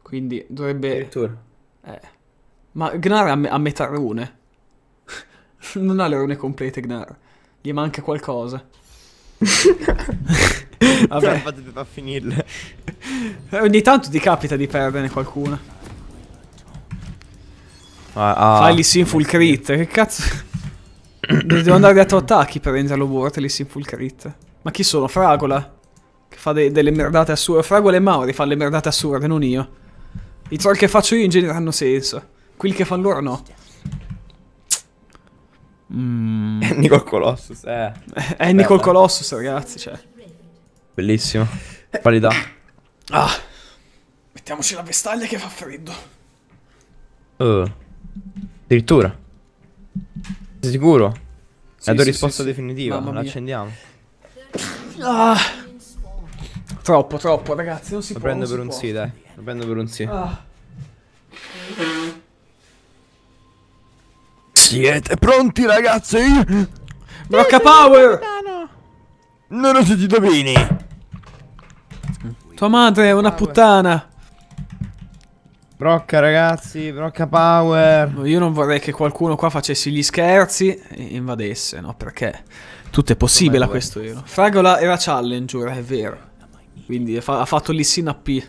Quindi dovrebbe... Addirittura. Ma Gnar ha metà rune. Non ha le rune complete Gnar. Gli manca qualcosa. Vabbè. Fate a finirle. Ogni tanto ti capita di perderne qualcuna. Fai Fai Lee full crit. Che cazzo? Devo andare a 8 attacchi per renderlo worth Lee full crit. Ma chi sono? Fragola? Che fa delle merdate assurde. Fragola e Mauri fanno le merdate assurde, non io. I troll che faccio io in genere hanno senso. Quelli che fanno loro no. Nicol Colossus, È Nicol Colossus, ragazzi, cioè. Bellissimo. Qualità. Mettiamoci la vestaglia che fa freddo. Addirittura. Sei sicuro? È la tua Sì, risposta sì. definitiva. Mamma La mia. accendiamo. Troppo, ragazzi, non si Lo può. prendo non per si un può. sì, dai. Lo prendo per un sì. Siete pronti, ragazzi? Brocca Power! Non ho sentito bene. Tua madre è una puttana. Brocca, ragazzi. Brocca Power. Io non vorrei che qualcuno qua facesse gli scherzi e invadesse, no? Perché tutto è possibile a questo giro. Fragola era challenger, è vero. Quindi ha fatto Lee Sin AP.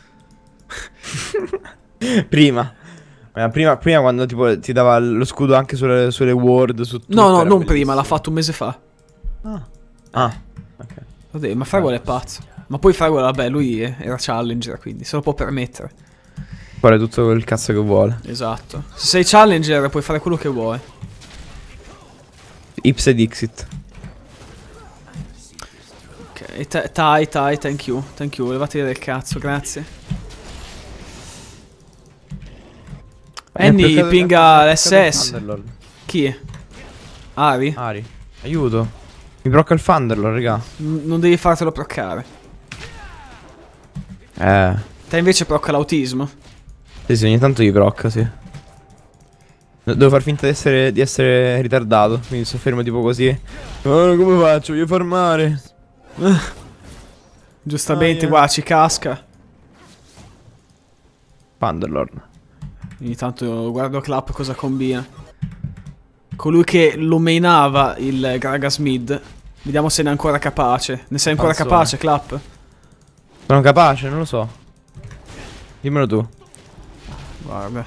Prima. Prima quando tipo ti dava lo scudo anche sulle ward, su tutto. No, non prima, l'ha fatto un mese fa. Ok. Vabbè, ma Fragola è pazzo. Ma poi Fragola, vabbè, lui era challenger, quindi se lo può permettere. Fare tutto quel cazzo che vuole. Esatto. Se sei challenger puoi fare quello che vuoi. Ipse Dixit. Ok, thank you. Levate del cazzo, grazie. Annie pinga l'SS. Chi? Ari? Ari. Aiuto. Mi brocca il Thunderlord, raga. Non devi fartelo proccare. Te invece procca l'autismo. Sì, ogni tanto gli brocca, sì. Devo far finta di essere ritardato. Quindi sto fermo tipo così. Oh, come faccio? Voglio farmare. Giustamente, guarda, ci casca. Thunderlord. Ogni tanto guardo Clap cosa combina. Colui che lo mainava il Gragas mid. Vediamo se ne è ancora capace. Ne sei ancora capace, Clap? Sono capace, non lo so. Dimmelo tu. Guarda.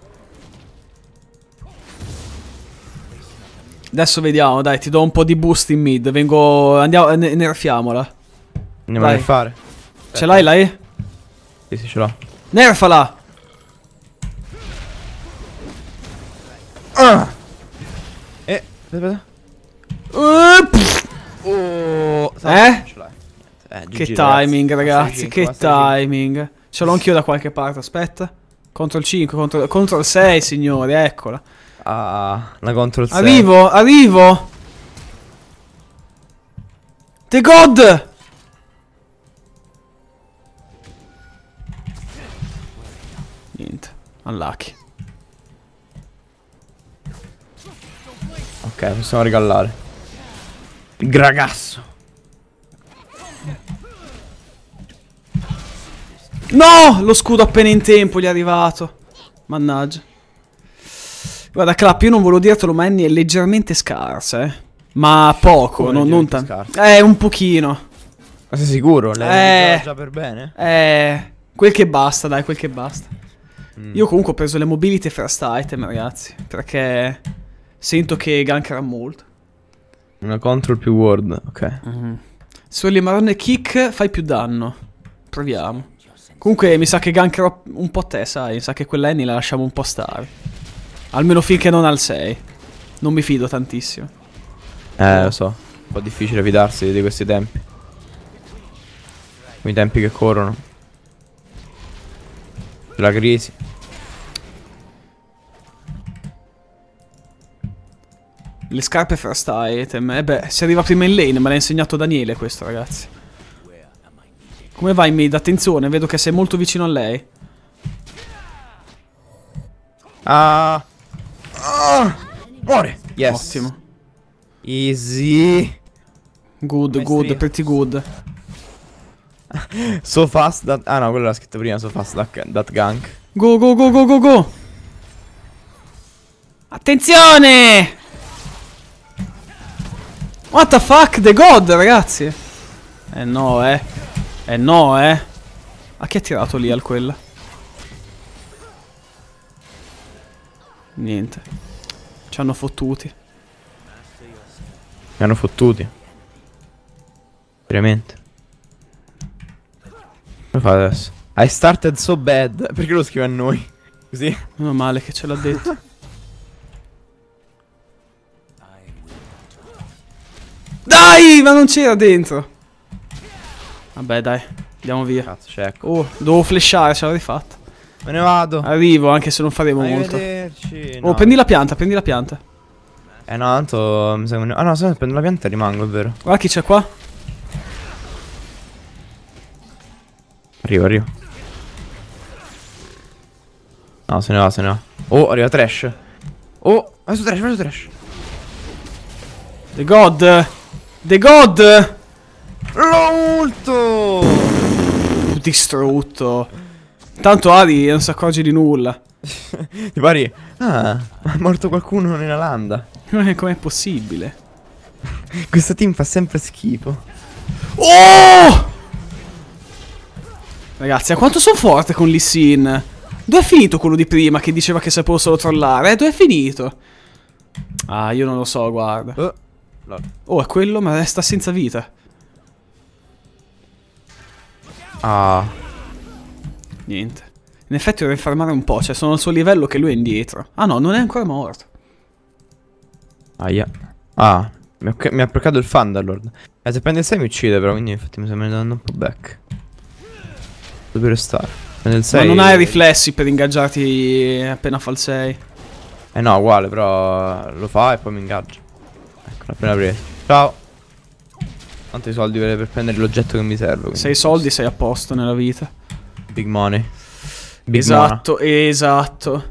Adesso vediamo, dai, ti do un po' di boost in mid. Andiamo, nerfiamola. Andiamo a nerfare. Ce l'hai lei? Sì, ce l'ho. Nerfala! Aspetta. Che timing, ragazzi, che timing. Ce l'ho anch'io da qualche parte, aspetta. Contro il 5, contro il 6, signori, eccola. La contro il 6. Arrivo! The God! Niente, unlucky. Ok, possiamo regallare. Gragasso. No! Lo scudo appena in tempo gli è arrivato. Mannaggia. Guarda, Clap, io non volevo dirtelo, ma Annie è leggermente scarsa, Ma poco, non tanto. Un pochino. Ma sei sicuro? L'hai già per bene? Quel che basta, dai, quel che basta. Io comunque ho preso le mobility first item, ragazzi. Perché sento che gankerà molto. Una control più ward, ok. Sulle marone kick fai più danno. Proviamo. Comunque mi sa che gankerò un po' te, sai. Mi sa che quella Annie la lasciamo un po' stare. Almeno finché non al 6. Non mi fido tantissimo. Lo so. Un po' difficile fidarsi di questi tempi. I tempi che corrono. La crisi. Le scarpe first item. Beh, si arriva prima in lane, me l'ha insegnato Daniele questo, ragazzi. Come vai in mid? Attenzione, vedo che sei molto vicino a lei. Muore. Yes. Ottimo. Easy. Good, pretty good. So fast that... Ah no, quello l'ha scritto prima, so fast that gank. Go, go, go, go, go, go. Attenzione! What the fuck, the god, ragazzi. No, no, A chi ha tirato lì al quella? Niente. Ci hanno fottuti. Mi hanno fottuti. Veramente. Come fate adesso? I started so bad. Perché lo scrive a noi? Così? Meno male che ce l'ha detto. Dai, ma non c'era dentro. Vabbè, dai, andiamo via. Cazzo, c'è, ecco. Oh, dovevo flashare, ce l'ho rifatta. Me ne vado. Arrivo, anche se non faremo molto. Arrivederci. Oh, No. prendi la pianta, prendi la pianta. No, tanto mi sa che... Ah no, se prendo la pianta rimango, è vero. Guarda chi c'è qua. Arrivo. No, se ne va, se ne va. Oh, arriva Trash. Oh, vai su Trash. The God. The God. L'ulto! Distrutto. Tanto Ari non si accorge di nulla. Ti pari? Ah, è morto qualcuno nella landa. Com'è possibile? Questo team fa sempre schifo. Oh! Ragazzi, a quanto sono forte con Lee Sin? Dove è finito quello di prima che diceva che sapevo solo trollare? Dove è finito? Ah, io non lo so, guarda. Oh, è quello, ma resta senza vita. Ah. Niente. In effetti dovrei farmare un po', cioè sono al suo livello che lui è indietro. Ah no, non è ancora morto. Aia. Ah, mi ha proccato il Thunderlord. Se prende il 6 mi uccide però, quindi infatti mi sta andando un po' back. Dove restare? Prende il 6. Ma non hai riflessi per ingaggiarti appena fa il 6. Eh no, uguale, però lo fa e poi mi ingaggia. Ecco, l'ho appena preso. Ciao. Quanto i soldi per prendere l'oggetto che mi serve. 6 soldi, sei a posto nella vita. Big money. Big Esatto, esatto.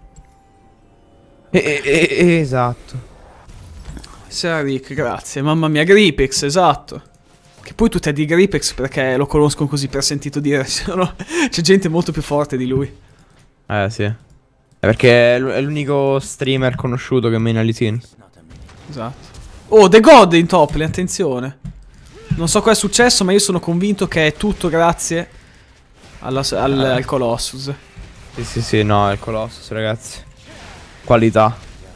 Esatto. Sera Rick, grazie. Mamma mia, Gripex, esatto. Che poi tutti a di Gripex perché lo conoscono così per sentito dire. C'è gente molto più forte di lui. Sì. È perché è l'unico streamer conosciuto che mena Lee Sin. Esatto. Oh, The God in top lane, attenzione. Non so cosa è successo, ma io sono convinto che è tutto grazie al Colossus. Sì, no, è il Colossus, ragazzi. Qualità.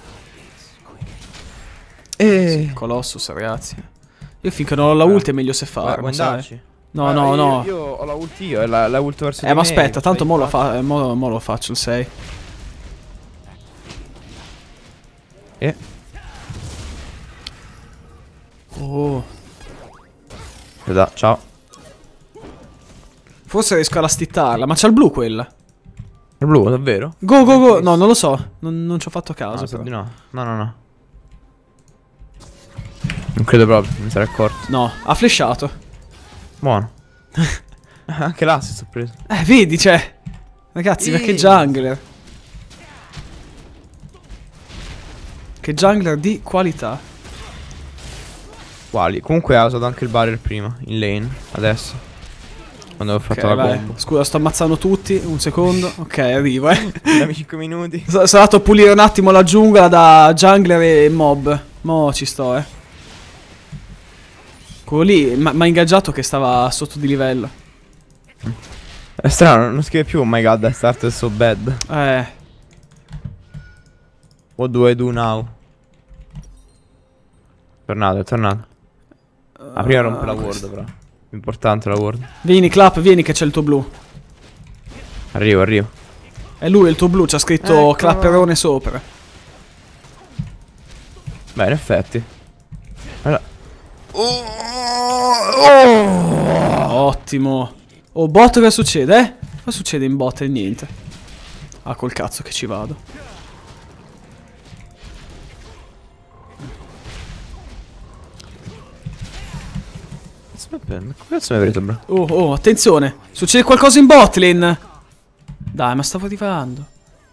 Sì, Colossus, ragazzi. Io finché non ho la ult è meglio se farlo, sai? No, no. Io ho la ult io, e la ult verso di Ma me, aspetta, tanto mo infatti. mo lo faccio il 6. Oh. Ciao. Forse riesco a stittarla, ma c'ha il blu quella. Il blu, davvero? Go, go, go. No, non lo so. Non ci ho fatto caso, però. No. No. Non credo proprio, mi sarei accorto. No, ha flashato. Buono. Anche l'assist ho preso. Vedi, cioè. Ragazzi, ma che jungler. Che jungler di qualità. Quali? Comunque ha usato anche il barrier prima, in lane, adesso. Quando ho fatto la vai. combo. Scusa, sto ammazzando tutti. Un secondo. Ok, arrivo, Dammi 5 minuti. Sono andato a pulire un attimo la giungla da jungler e mob. Mo ci sto, Quello lì mi ha ingaggiato che stava sotto di livello. È strano, non scrive più oh my god, I started so bad. What do I do now? È tornato. Prima rompe la ward però. Importante la ward. Vieni, Clap, vieni che c'è il tuo blu. Arrivo. È lui il tuo blu, c'ha scritto Clapperone sopra. Beh, in effetti. Allora. Ottimo. Oh, bot cosa succede, Cosa succede in bot e niente. Ah, col cazzo che ci vado. Come cazzo mi hai preso, bro? Oh, attenzione. Succede qualcosa in bot lane. Dai, ma stavo arrivando.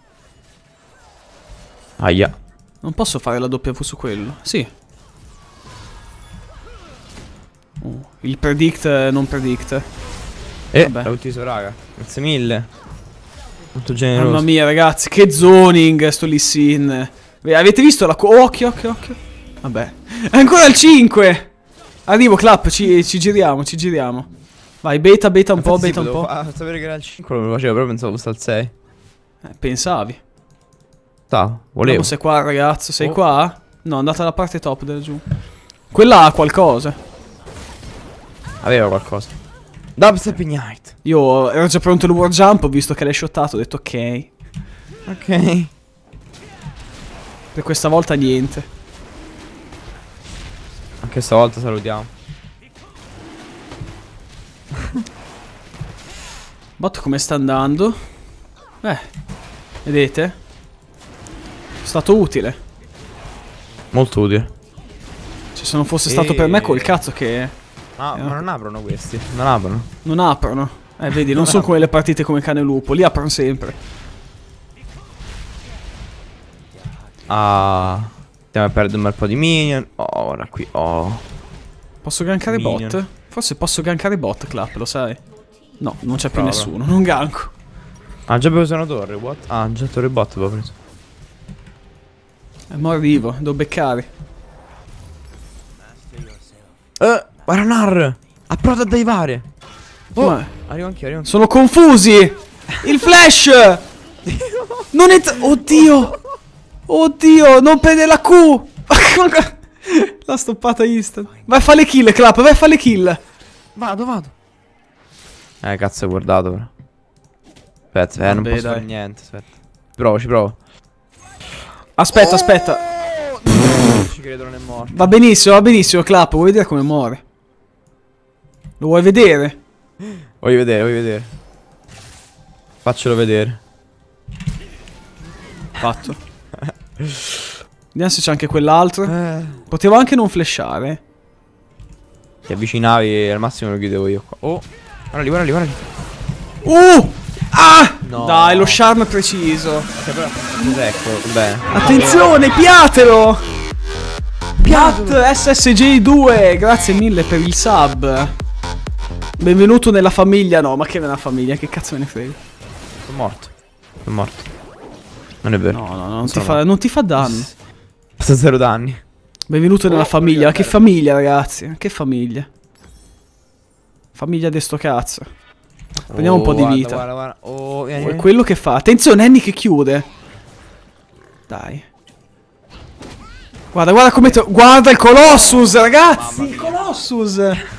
Aia. Non posso fare la W su quello. Sì. Il predict non predict. Vabbè. l'ho ucciso, raga. Grazie mille. Molto generoso. Mamma mia, ragazzi, che zoning sto Lee Sin. Avete visto la occhio, occhio, occhio. Vabbè. È ancora il 5. Arrivo, Clap, ci giriamo, ci giriamo. Vai, beta un po', beta un po'. Sapere che era il 5 lo facevo, però pensavo fosse al 6. Pensavi. Volevo. Vediamo se qua, ragazzo, sei qua? No, è andata dalla parte top del giù. Quella ha qualcosa. Aveva qualcosa. Dubstep Ignite. Io ero già pronto il war jump, ho visto che l'hai shottato, ho detto ok. Ok. Per questa volta niente. Anche stavolta salutiamo. Bot come sta andando? Vedete? È stato utile. Molto utile. Cioè, se non fosse stato per me, col cazzo che... Ah, ma non aprono questi. Non aprono. Non aprono. Vedi, non sono come le partite come cane e lupo. Li aprono sempre. Ah. Stiamo a perdere un bel po' di minion. Oh, ora qui. Oh. Posso gankare Minion. bot? Forse posso gankare bot, Clap, lo sai? No, non c'è più Prova. nessuno. Non ganko. Ah, già preso una torre. What? Ah, già torre bot avevo preso. Mo arrivo, devo beccare. Varanar! Ha provato a divare. Oh, Ma- arrivo anch'io. Sono confusi! Il flash! Non è... Oddio! Oddio, non prende la Q! L'ha stoppata instant. Vai a fare le kill, Clap, vai a fare le kill. Vado. Cazzo, hai guardato però. Aspetta, non Vabbè, posso fare dai. niente, aspetta. Ci provo. Aspetta, aspetta. Ci credo, non è morto. Va benissimo, Clap, vuoi vedere come muore? Lo vuoi vedere? Voglio vedere. Faccelo vedere. Fatto. Vediamo se c'è anche quell'altro. Potevo anche non flashare. Ti avvicinavi e al massimo lo chiudevo io qua. Oh, guarda lì. Ah! No. Dai, lo charm preciso. Ecco, bene. Attenzione, piatelo! Piat SSJ2, grazie mille per il sub. Benvenuto nella famiglia. No, ma che nella famiglia? Che cazzo me ne frega? Sono morto. Non è vero. No, non ti fa danno. Basta 0 danni. Benvenuto nella famiglia. Ma che famiglia, ragazzi? Che famiglia? Famiglia di sto cazzo. Prendiamo un po' di vita. Guarda. Oh, È quello che fa. Attenzione, Annie che chiude. Dai. Guarda come guarda il Colossus, ragazzi. Il Colossus.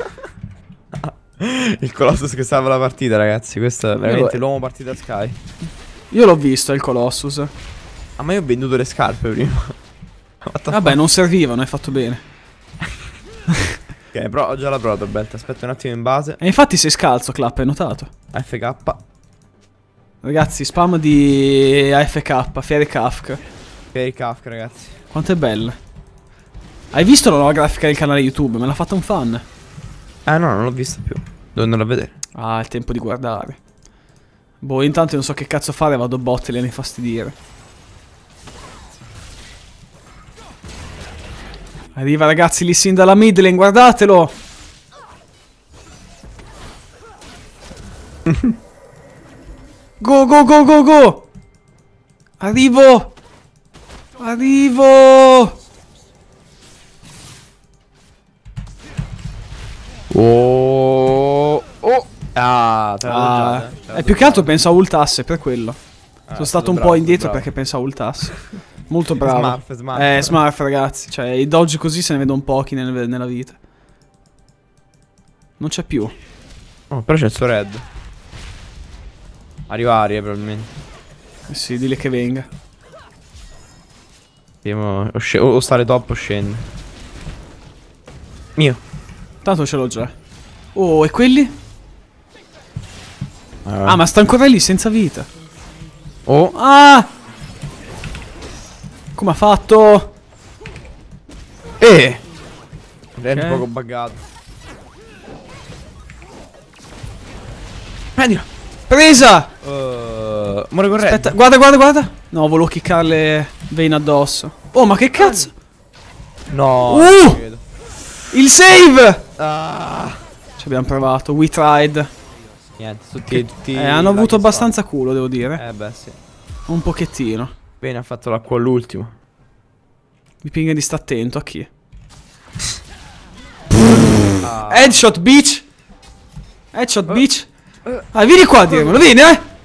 Il Colossus che salva la partita, ragazzi. Questo è veramente l'uomo partita Sky. Io l'ho visto, il Colossus. Ah, ma io ho venduto le scarpe prima. Vabbè, non servivano, hai fatto bene. Ok, però ho già la protobelt. Aspetta un attimo in base. E infatti sei scalzo, Clap, hai notato? FK. Ragazzi, spam di AFK, Fiere Kafka. Per il Kafka, ragazzi. Quanto è bella. Hai visto la nuova grafica del canale YouTube? Me l'ha fatta un fan. No, non l'ho vista più. Devo andarla a vedere. Ah, è il tempo di guardare. Boh, intanto non so che cazzo fare, vado bot e le ne fastidire. Arriva, ragazzi, Lee Sin dalla mid lane, guardatelo. Go. Arrivo. Oh. Ah, te l'avevo già. È più che altro pensavo ultasse per quello. Sono stato un po' indietro bravo. perché pensavo ultasse. Molto bravo. Smurf. Smurf, ragazzi. Cioè, i dodge così se ne vedono pochi nella vita. Non c'è più. Oh, però c'è il suo red. Arriva probabilmente. Sì, dile che venga. O stare top o scende. Mio. Tanto ce l'ho già. Oh, e quelli? Ah, ma sta ancora lì senza vita. Oh. Ah! Come ha fatto? È un poco buggato. Prendilo. Presa! Muore con red. Aspetta, guarda. No, volevo kickarle Vayne addosso. Oh, ma che cazzo? No. Non credo. Il save! Ah. Ci abbiamo provato. We tried. Niente, tutti hanno avuto abbastanza culo, devo dire. Beh, sì. Un pochettino. Bene, ha fatto l'acqua all'ultimo. Mi pinga di sta attento a chi. Headshot, bitch! Headshot, bitch! Ah, vieni qua a dirmelo, vieni,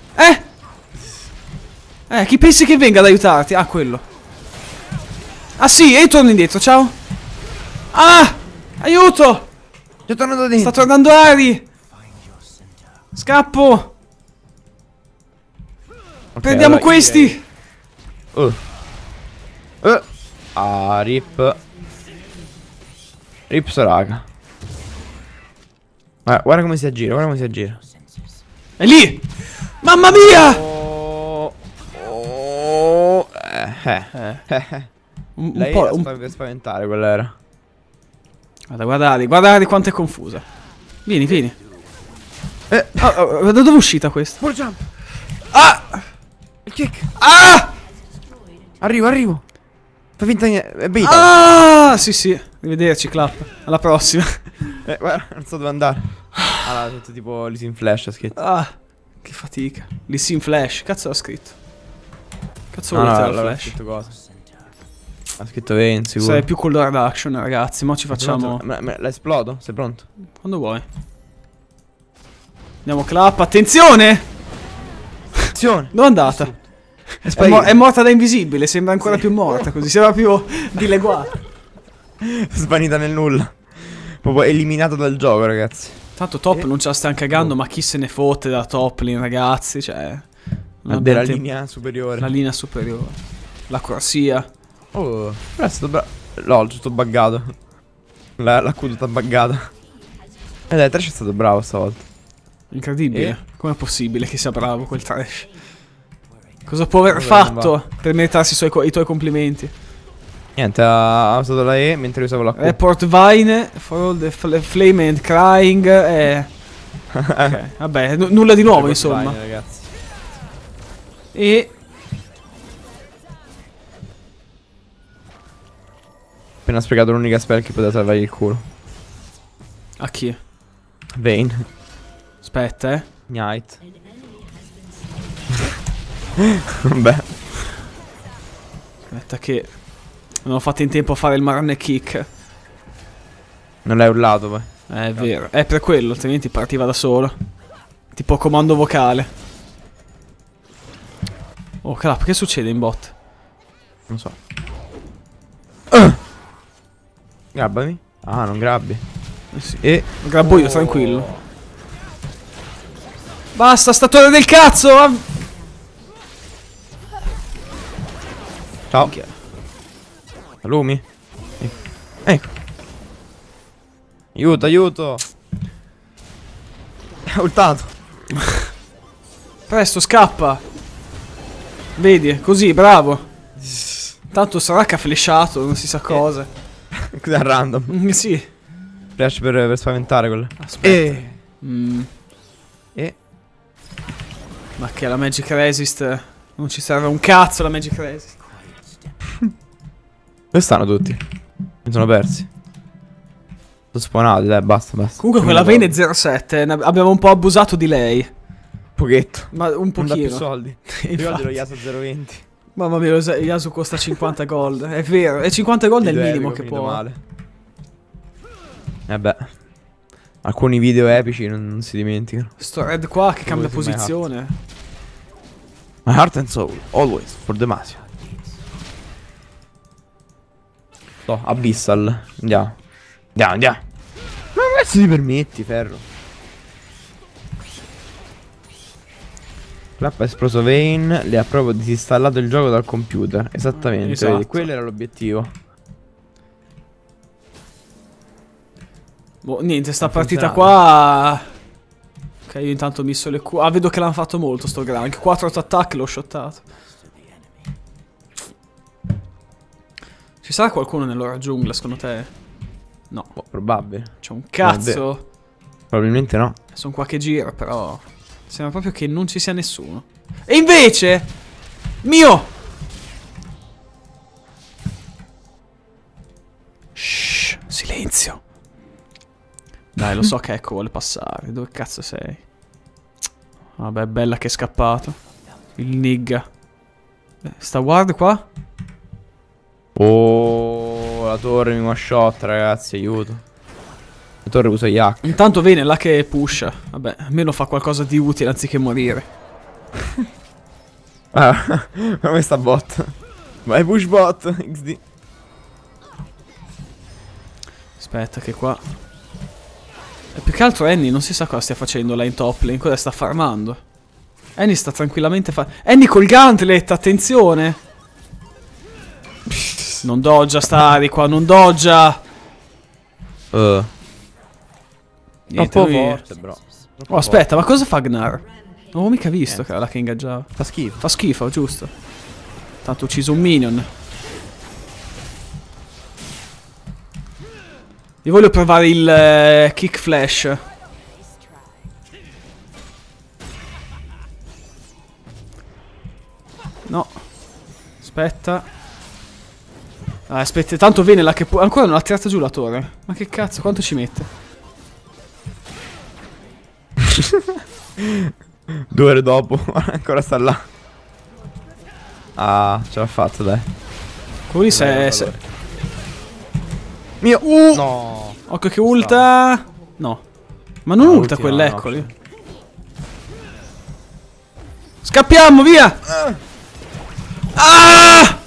chi pensi che venga ad aiutarti? Ah, quello. Ah, sì, e torno indietro, ciao. Ah! Aiuto! Sto tornando dentro. Sta tornando Ari! Scappo! Ok, Prendiamo allora questi! Rip. Rip Soraka. Guarda come si aggira, guarda come si aggira. È lì! Mamma mia! Un Lei po'. era per spaventare, quella era. Guarda quanto è confusa. Vieni, vieni. Da dove è uscita questa? Full jump. Ah! Il kick. Ah! Arrivo. Fai finta niente. È beta. Ah! Sì. Arrivederci, Clap. Alla prossima. Guarda, non so dove andare. Allora, tutto tipo Lisin Flash ha scritto. Ah, che fatica. Lissin Flash. Cazzo l'ha scritto? Cazzo No, volete no, la allora ha Flash? scritto cosa? Ha scritto 20, sicuro. Sei più con l'hard action, ragazzi. Mo' ci facciamo. La esplodo? Sei pronto? Quando vuoi. Andiamo, Clap. Attenzione! Azione! Dove è andata? È morta da invisibile. Sembra ancora più morta così. Sembra più dileguata. Svanita nel nulla. Proprio eliminato dal gioco, ragazzi. Tanto Top non ce la stiamo cagando, ma chi se ne fotte da Toplin, ragazzi, cioè... Della linea superiore. La linea superiore. La corsia. Oh, però è stato bravo. LOL, tutto buggato. La tutta buggata. Dai, Trash è stato bravo stavolta. Incredibile. Com'è possibile che sia bravo quel Trash? Cosa può aver fatto per meritarsi i tuoi complimenti? Niente, ha usato la E mentre usavo la Q. Report Vine for all the flame and crying ok, vabbè, nulla di nuovo insomma. Vine, ragazzi. E... Appena spiegato l'unica spell che poteva salvare il culo. A chi? Vayne. Aspetta, Knight. Vabbè. Aspetta che... Non ho fatto in tempo a fare il marane kick. Non l'hai urlato poi. È vero. È per quello, altrimenti partiva da solo. Tipo comando vocale. Oh, crap, che succede in bot? Non so. Grabbami. Ah, non grabbi. Sì. E... Lo grabbo io, tranquillo. Basta, statore del cazzo! Ciao. Lumi? Ecco. Aiuto. È ultato. Presto, scappa. Vedi, così, bravo. Tanto sarà che ha flashato, non si sa cosa. Cos'è random? Sì. Flash per spaventare quello. Aspetta. E... Ma che la Magic Resist... Non ci serve un cazzo la Magic Resist. Dove stanno tutti? Mi sono persi. Sono spawnati, dai, basta. Comunque quella Vayne è 07, abbiamo un po' abusato di lei. Pochetto. Ma un pochino. Non dà più soldi. Ricordi lo Yasuo 020. Mamma mia, Yasuo costa 50 gold. È vero, e 50 gold è il minimo che può. Male. Beh. Alcuni video epici non si dimenticano. Sto red qua che cambia posizione. My heart and soul, always for Demacia. No, Abyssal. Andiamo. Ma cazzo ti permetti, ferro? Clap ha esploso Vayne, le ha proprio disinstallato il gioco dal computer. Esattamente, esatto. Vedi, quello era l'obiettivo. Boh, niente, sta partita qua... Ok, io intanto ho messo le Q. Ah, vedo che l'hanno fatto molto sto Grank. 4 attack l'ho shottato. Ci sarà qualcuno nell'ora giungla, secondo te? No. Boh, probabile. C'è un cazzo. Probabilmente no. Sono qua che gira, però... Sembra proprio che non ci sia nessuno. E invece... Mio! Shh, silenzio. Dai, lo so che ecco vuole passare. Dove cazzo sei? Vabbè, bella che è scappato. Il nigga. Sta ward qua? Oh, la torre mi one shot, ragazzi, aiuto. La torre usa yak. Intanto viene là che pusha. Vabbè, almeno fa qualcosa di utile anziché morire. Ah, come sta bot? Vai push bot, XD. Aspetta che qua... E più che altro Annie non si sa cosa stia facendo là in top lane. Cosa sta farmando? Annie sta tranquillamente Annie col gauntlet, attenzione! Non doggia Stari qua, non doggia! Niente, Troppo lui... forte, bro. Oh, aspetta, ma cosa fa Gnar? Non ho mica visto che era là che ingaggiava. Fa schifo. Fa schifo, giusto. Tanto ho ucciso un minion. Io voglio provare il kick flash. No. Aspetta. Ah, aspetta, tanto viene là che ancora non ha tirato giù la torre. Ma che cazzo, quanto ci mette? 2 ore dopo, ancora sta là. Ah, ce l'ha fatta, dai. Quelli se... Mio... No. Occhio che ulta... No. Ma non ulta ultima, quella, no. eccoli. Scappiamo, via! Ah!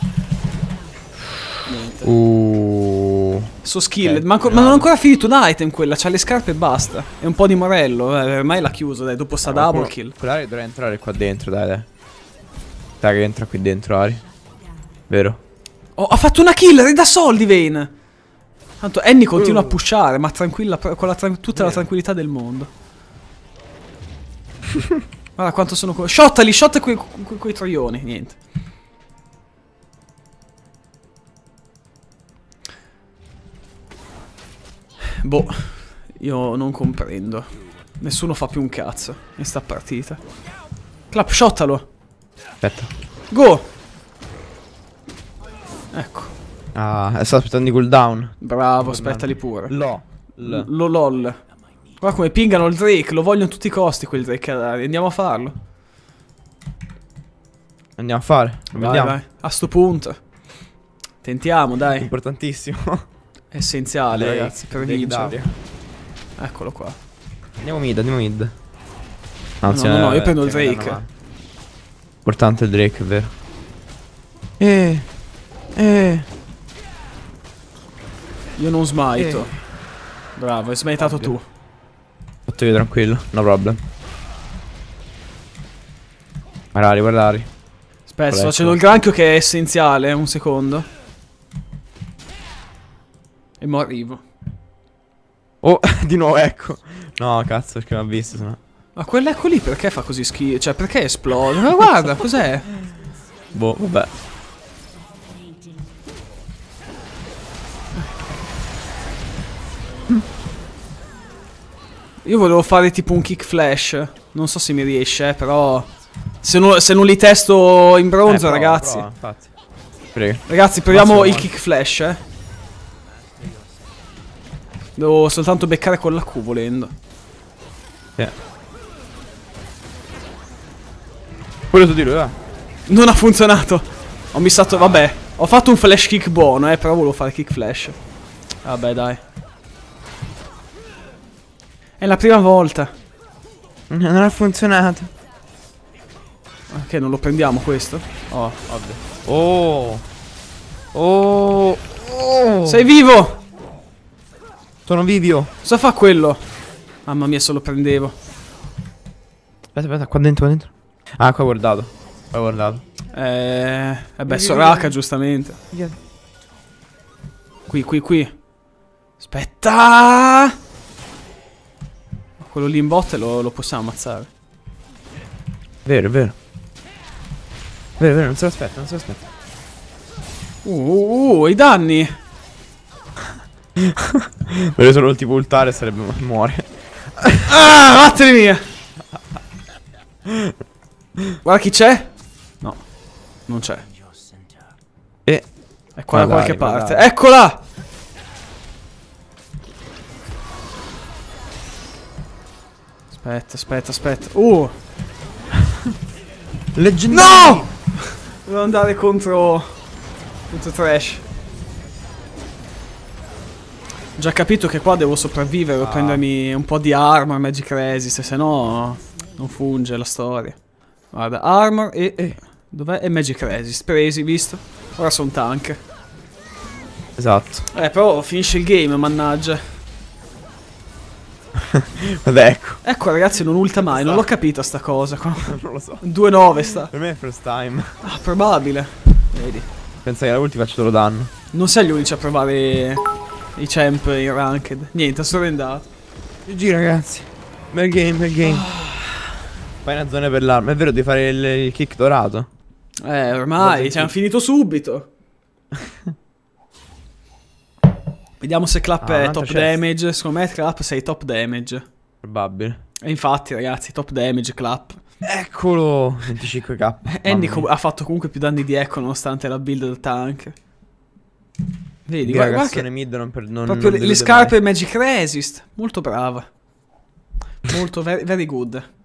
So skill, ma non ho ancora finito un item quella, c'ha le scarpe e basta. E un po' di morello, ormai l'ha chiuso, dai, dopo sta double kill. Quell'area dovrà entrare qua dentro, dai, dai. Dai che entra qui dentro, Ari. Vero? Oh, ha fatto una kill, da soldi Vayne. Tanto Annie continua a pushare, ma tranquilla, con tutta la tranquillità del mondo. Guarda quanto sono... Shottali, shotta quei troioni, niente. Boh, io non comprendo. Nessuno fa più un cazzo in sta partita. Clap, shottalo. Aspetta. Go. Ecco. Ah, sto aspettando i cooldown. Bravo, aspettali pure. LOL. Guarda come pingano il Drake, lo vogliono a tutti i costi quel Drake. Andiamo a farlo. Andiamo a fare. Vai. A sto punto. Tentiamo, dai. Importantissimo. Essenziale, Drake, ragazzi, per Drake vincere. Dario. Eccolo qua. Andiamo mid. Anzi, no, io prendo il Drake. Importante il Drake, è vero. Io non smito. Bravo, hai smitato tu. Fatto io tranquillo, no problem. Guardari, guardari. Aspetta, sto facendo il granchio che è essenziale, un secondo. E mo' arrivo. Oh, di nuovo ecco. No, cazzo, perché mi ha visto, sennò. Ma quell'ecco lì perché fa così schifo? Cioè, perché esplode? Ma guarda, cos'è? Boh, vabbè. Io volevo fare tipo un kick flash. Non so se mi riesce, però... Se non li testo in bronzo, Prova, ragazzi. prova, infatti. Prego. Ragazzi, proviamo il kick flash, Devo soltanto beccare con la Q volendo. Quello tu dirlo, Non ha funzionato. Ho missato, vabbè. Ho fatto un flash kick buono, però volevo fare kick flash. Vabbè, dai. È la prima volta. Non ha funzionato. Ok, non lo prendiamo questo? Oh, ovvio. Oh. Sei vivo! Sono vivo. Cosa fa quello? Mamma mia, se lo prendevo. Aspetta, qua dentro, Ah, qua ho guardato. Beh, Soraka, giustamente. Qui. Aspetta! Quello lì in botte lo possiamo ammazzare. Vero, non se lo aspetta, I danni! Volevo solo tipo ultare, muore. Ah, vattene via! Guarda chi c'è? No, non c'è. È qua da qualche parte. Eccola! Aspetta. Leggendario! No! Devo andare contro Trash. Ho già capito che qua devo sopravvivere, devo prendermi un po' di armor, magic resist, se no non funge la storia. Guarda, armor e dov'è? E magic resist, presi, visto? Ora sono tank. Esatto. Però finisce il game, mannaggia. Vabbè, ecco. Ecco ragazzi, non ulta mai, non l'ho capita sta cosa qua. Non lo so. 2-9 sta. Per me è first time. Ah, probabile. Vedi. Pensa che alla ulti faccio solo danno. Non sei gli unici a provare i champ in ranked. Niente, sono rendato. GG ragazzi. Bel game, bel game. Fai una zona per l'arma. È vero, devi fare il kick dorato. Ormai, ci hanno finito subito. Vediamo se Clap è top damage. Secondo me Clap sei top damage. Probabile. E infatti ragazzi, top damage Clap. Eccolo. 25k. Andy ha fatto comunque più danni di Echo nonostante la build del tank. Vedi, guarda che mid non proprio le scarpe Magic Resist. Molto brava. Molto very good.